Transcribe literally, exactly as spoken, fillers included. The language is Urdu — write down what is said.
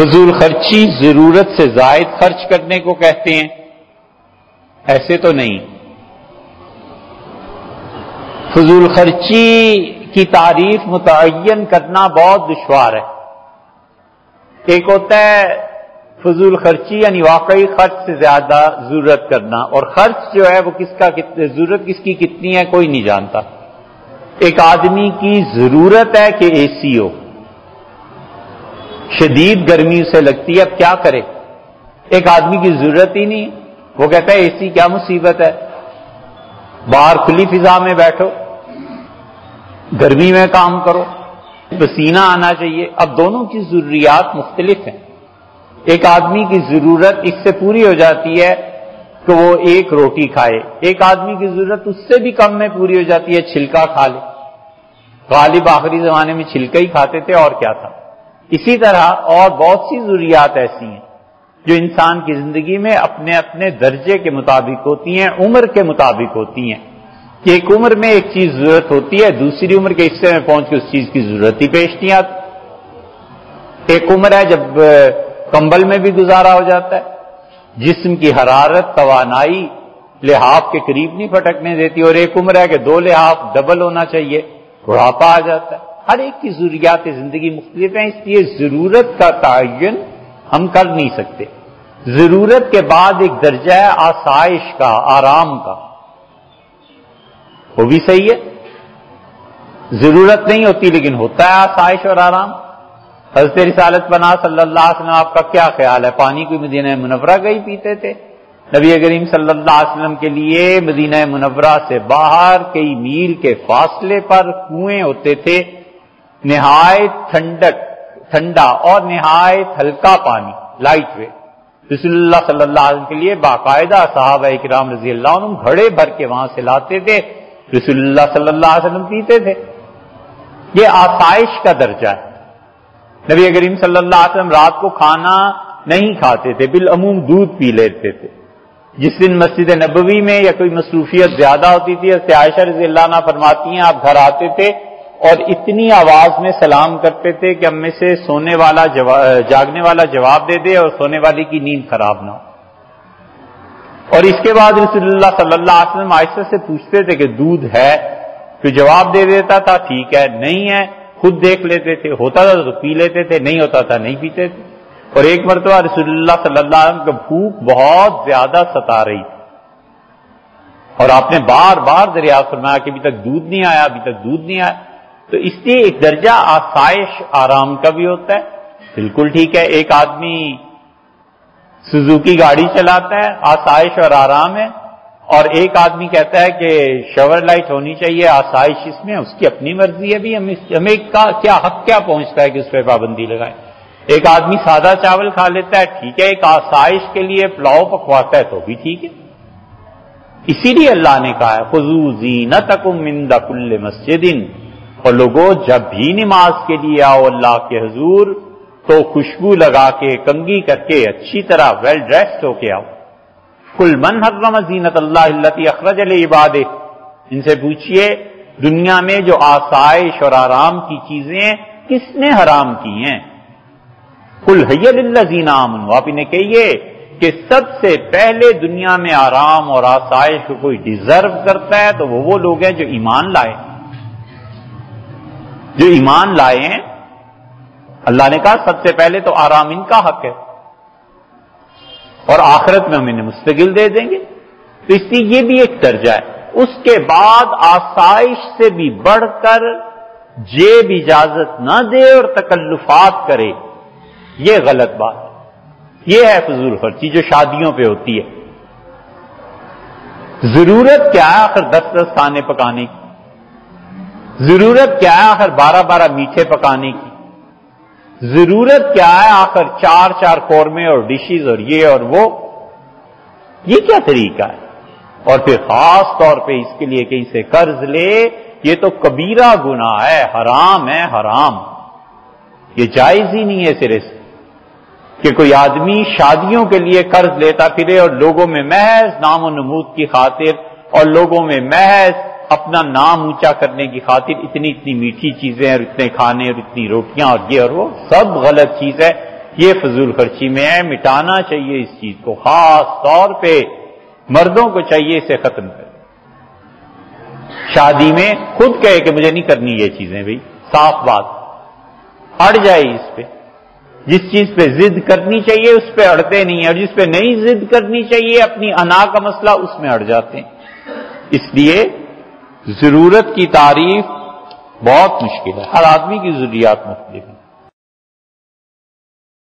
فضول خرچی ضرورت سے زائد خرچ کرنے کو کہتے ہیں؟ ایسے تو نہیں. فضول خرچی کی تعریف متعین کرنا بہت دشوار ہے. ایک ہوتا ہے فضول خرچی یعنی واقعی خرچ سے زیادہ ضرورت کرنا، اور خرچ جو ہے وہ کس کا ضرورت کس کی کتنی ہے کوئی نہیں جانتا. ایک آدمی کی ضرورت ہے کہ اے سی ہو، شدید گرمی اسے لگتی ہے، اب کیا کرے؟ ایک آدمی کی ضرورت ہی نہیں، وہ کہتا ہے اے سی کیا مصیبت ہے، باہر کھلی فضا میں بیٹھو، گرمی میں کام کرو، پسینہ آنا چاہیے. اب دونوں کی ضروریات مختلف ہیں. ایک آدمی کی ضرورت اس سے پوری ہو جاتی ہے کہ وہ ایک روٹی کھائے، ایک آدمی کی ضرورت اس سے بھی کم میں پوری ہو جاتی ہے چھلکا کھا لے. غالب آخری زمانے میں چھلکا ہی کھاتے تھے اور کیا تھا. اسی طرح اور بہت سی ضروریات ایسی ہیں جو انسان کی زندگی میں اپنے اپنے درجے کے مطابق ہوتی ہیں، عمر کے مطابق ہوتی ہیں. کہ ایک عمر میں ایک چیز ضرورت ہوتی ہے، دوسری عمر کے حصے میں پہنچ کے اس چیز کی ضرورت ہی پیش نہیں آتی. ایک عمر ہے جب کمبل میں بھی گزارا ہو جاتا ہے، جسم کی حرارت توانائی لحاف کے قریب نہیں پھٹکنے دیتی، اور ایک عمر ہے کہ دو لحاف ڈبل ہونا چاہیے، بڑھاپا آ جاتا ہے. ہر ایک کی ضروریات زندگی مختلف ہیں، اس لیے ضرورت کا تعین ہم کر نہیں سکتے. ضرورت کے بعد ایک درجہ ہے آسائش کا، آرام کا، وہ بھی صحیح ہے. ضرورت نہیں ہوتی لیکن ہوتا ہے آسائش اور آرام. حضرت رسالت پناہ صلی اللہ علیہ وسلم آپ کا کیا خیال ہے؟ پانی کوئی مدینہ منورہ کا ہی پیتے تھے؟ نبی کریم صلی اللہ علیہ وسلم کے لیے مدینہ منورہ سے باہر کئی میل کے فاصلے پر کنویں ہوتے تھے، نہایت ٹھنڈک ٹھنڈا اور نہایت ہلکا پانی، لائٹ ویٹ. رسول اللہ صلی اللہ علیہ وسلم کے لیے باقاعدہ صحابہ کرام رضی اللہ عنہم گھڑے بھر کے وہاں سے لاتے تھے، رسول اللہ صلی اللہ علیہ وسلم پیتے تھے. یہ آسائش کا درجہ ہے. نبی کریم صلی اللہ علیہ وسلم رات کو کھانا نہیں کھاتے تھے، بالعموم دودھ پی لیتے تھے. جس دن مسجد نبوی میں یا کوئی مصروفیت زیادہ ہوتی تھی، حضرت عائشہ رضی اللہ عنہا فرماتی ہیں آپ گھر آتے تھے اور اتنی آواز میں سلام کرتے تھے کہ ہم میں سے سونے والا جاگنے والا جواب دے دے اور سونے والی کی نیند خراب نہ ہو. اور اس کے بعد رسول اللہ صلی اللہ علیہ وسلم عائشہ سے پوچھتے تھے کہ دودھ ہے، تو جواب دے دیتا تھا ٹھیک ہے، نہیں ہے خود دیکھ لیتے تھے، ہوتا تھا تو پی لیتے تھے، نہیں ہوتا تھا نہیں پیتے تھے. اور ایک مرتبہ رسول اللہ صلی اللہ علیہ وسلم کو بھوک بہت زیادہ ستا رہی تھی اور آپ نے بار بار دریافت فرمایا کہ ابھی تک دودھ نہیں آیا، ابھی تک دودھ نہیں آیا. تو اس لیے ایک درجہ آسائش آرام کا بھی ہوتا ہے. بالکل ٹھیک ہے، ایک آدمی سوزوکی گاڑی چلاتا ہے، آسائش اور آرام ہے، اور ایک آدمی کہتا ہے کہ شاور لائٹ ہونی چاہیے، آسائش اس میں، اس کی اپنی مرضی ہے بھی، ہمیں کیا حق کیا پہنچتا ہے کہ اس پہ پابندی لگائیں. ایک آدمی سادہ چاول کھا لیتا ہے، ٹھیک ہے، ایک آسائش کے لیے پلاؤ پکواتا ہے تو بھی ٹھیک ہے. اسی لیے اللہ نے کہا ہے خذوا زینتکم عند کل مسجد، اور لوگوں جب بھی نماز کے لیے آؤ اللہ کے حضور تو خوشبو لگا کے، کنگھی کر کے، اچھی طرح ویل ڈریسڈ ہو کے آؤ. قل من حرم زینت اللہ التی اخرج لعبادہ، ان سے پوچھئے دنیا میں جو آسائش اور آرام کی چیزیں کس نے حرام کی ہیں؟ قل ہی للذین آمنوا، آپ انہیں کہیے کہ سب سے پہلے دنیا میں آرام اور آسائش کو کوئی ڈیزرو کرتا ہے تو وہ وہ لوگ ہیں جو ایمان لائے. جو ایمان لائے ہیں، اللہ نے کہا سب سے پہلے تو آرام ان کا حق ہے اور آخرت میں ہم انہیں مستقل دے دیں گے. تو اس لیے یہ بھی ایک درجہ ہے. اس کے بعد آسائش سے بھی بڑھ کر جیب اجازت نہ دے اور تکلفات کرے، یہ غلط بات ہے. یہ ہے فضول خرچی جو شادیوں پہ ہوتی ہے. ضرورت کیا ہے آخر دس دس کھانے پکانے کی؟ ضرورت کیا ہے آخر بارہ بارہ میٹھے پکانے کی؟ ضرورت کیا ہے آخر چار چار قورمے اور ڈشز اور یہ اور وہ؟ یہ کیا طریقہ ہے؟ اور پھر خاص طور پہ اس کے لیے کہیں سے قرض لے، یہ تو کبیرہ گناہ ہے، حرام ہے، حرام. یہ جائز ہی نہیں ہے سرے سے کہ کوئی آدمی شادیوں کے لیے قرض لیتا پھرے اور لوگوں میں محض نام و نمود کی خاطر اور لوگوں میں محض اپنا نام اونچا کرنے کی خاطر اتنی اتنی میٹھی چیزیں اور اتنے کھانے اور اتنی روٹیاں اور یہ اور وہ، سب غلط چیز ہے. یہ فضول خرچی میں ہے، مٹانا چاہیے اس چیز کو، خاص طور پہ مردوں کو چاہیے اسے ختم کریں۔ شادی میں خود کہے کہ مجھے نہیں کرنی یہ چیزیں، بھائی صاف بات، اڑ جائے اس پہ، جس چیز پہ ضد کرنی چاہیے اس پہ اڑتے نہیں ہیں، اور جس پہ نہیں ضد کرنی چاہیے اپنی انا کا مسئلہ اس میں اڑ جاتے ہیں۔ اس لیے ضرورت کی تعریف بہت مشکل ہے، ہر آدمی کی ضروریات مختلف ہیں۔